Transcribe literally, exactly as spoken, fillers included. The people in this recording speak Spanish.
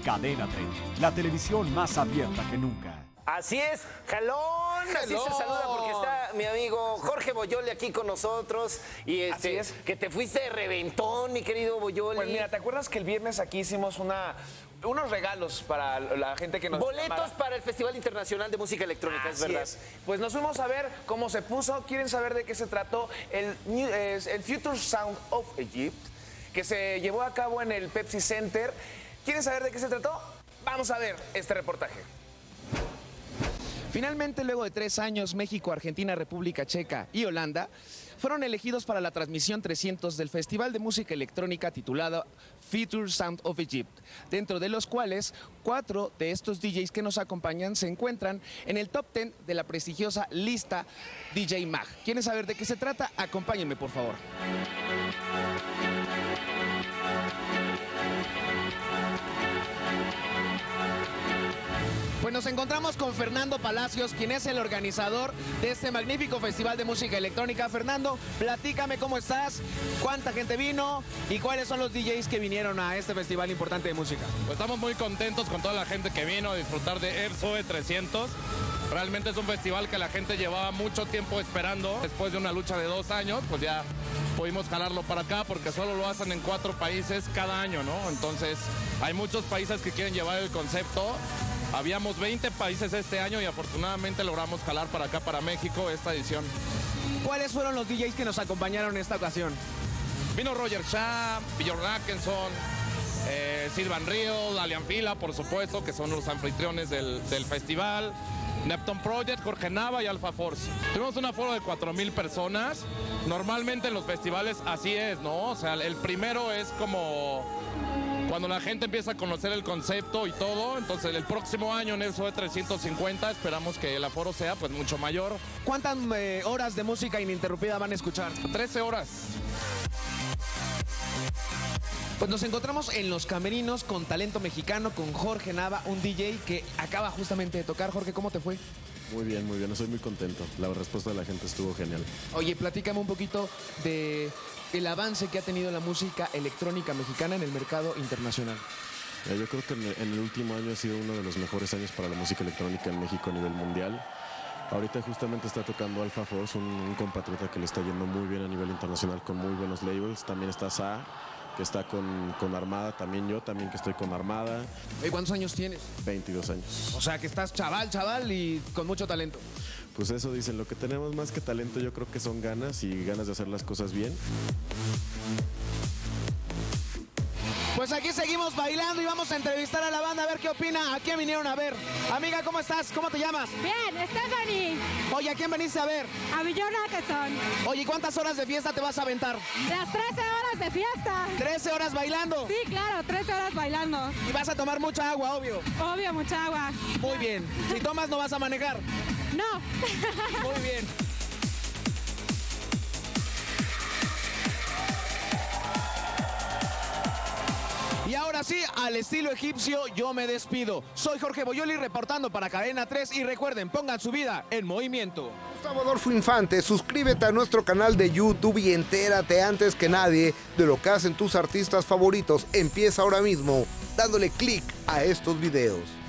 Cadena tres, la televisión más abierta que nunca. Así es, jalón, así se saluda porque está mi amigo Jorge Boyoli aquí con nosotros. Y este, Así es. que te fuiste de reventón, mi querido Boyoli. Pues mira, ¿te acuerdas que el viernes aquí hicimos una, unos regalos para la gente que nos Boletos llamara? para el Festival Internacional de Música Electrónica, Así es verdad. es. Pues nos fuimos a ver cómo se puso. ¿Quieren saber de qué se trató? El, New- es el Future Sound of Egypt, que se llevó a cabo en el Pepsi Center. ¿Quieren saber de qué se trató? Vamos a ver este reportaje. Finalmente, luego de tres años, México, Argentina, República Checa y Holanda fueron elegidos para la transmisión trescientos del Festival de Música Electrónica titulado Future Sound of Egypt, dentro de los cuales cuatro de estos D Js que nos acompañan se encuentran en el top diez de la prestigiosa lista D J Mag. ¿Quieren saber de qué se trata? Acompáñenme, por favor. Pues nos encontramos con Fernando Palacios, quien es el organizador de este magnífico Festival de Música Electrónica. Fernando, platícame cómo estás, cuánta gente vino y cuáles son los D Js que vinieron a este festival importante de música. Pues estamos muy contentos con toda la gente que vino a disfrutar de ERSOE trescientos. Realmente es un festival que la gente llevaba mucho tiempo esperando. Después de una lucha de dos años, pues ya pudimos jalarlo para acá porque solo lo hacen en cuatro países cada año, ¿no? Entonces hay muchos países que quieren llevar el concepto. Habíamos veinte países este año y afortunadamente logramos jalar para acá, para México, esta edición. ¿Cuáles fueron los D Js que nos acompañaron en esta ocasión? Vino Roger Shah, Bjorn Atkinson, eh, Silvan Río, Dalian Fila, por supuesto, que son los anfitriones del, del festival. Neptune Project, Jorge Nava y Alpha Force. Tuvimos un aforo de cuatro mil personas. Normalmente en los festivales así es, ¿no? O sea, el primero es como cuando la gente empieza a conocer el concepto y todo. Entonces el próximo año en ERSOE trescientos cincuenta esperamos que el aforo sea pues mucho mayor. ¿Cuántas eh, horas de música ininterrumpida van a escuchar? trece horas. Pues nos encontramos en Los Camerinos con talento mexicano, con Jorge Nava, un D J que acaba justamente de tocar. Jorge, ¿cómo te fue? Muy bien, muy bien, estoy muy contento. La respuesta de la gente estuvo genial. Oye, platícame un poquito de el avance que ha tenido la música electrónica mexicana en el mercado internacional. Eh, Yo creo que en el, en el último año ha sido uno de los mejores años para la música electrónica en México a nivel mundial. Ahorita justamente está tocando Alpha Force, un, un compatriota que le está yendo muy bien a nivel internacional con muy buenos labels. También está S A, que está con, con Armada, también yo, también que estoy con Armada. ¿Y cuántos años tienes? veintidós años. O sea, que estás chaval, chaval y con mucho talento. Pues eso dicen, lo que tenemos más que talento yo creo que son ganas y ganas de hacer las cosas bien. Pues aquí seguimos bailando y vamos a entrevistar a la banda a ver qué opina, a quién vinieron a ver. Amiga, ¿cómo estás? ¿Cómo te llamas? Bien, Stephanie, Oye, ¿a quién veniste a ver? a Bjorn Atkinson. Oye, ¿cuántas horas de fiesta te vas a aventar? Las trece horas de fiesta. trece horas bailando. Sí, claro, trece horas bailando. Y vas a tomar mucha agua, obvio. Obvio, mucha agua. Muy bien. Si tomas no vas a manejar. No. Muy bien. Y ahora sí, al estilo egipcio, yo me despido. Soy Jorge Boyoli reportando para Cadena tres y recuerden, pongan su vida en movimiento. Gustavo Adolfo Infante, suscríbete a nuestro canal de YouTube y entérate antes que nadie de lo que hacen tus artistas favoritos. Empieza ahora mismo dándole clic a estos videos.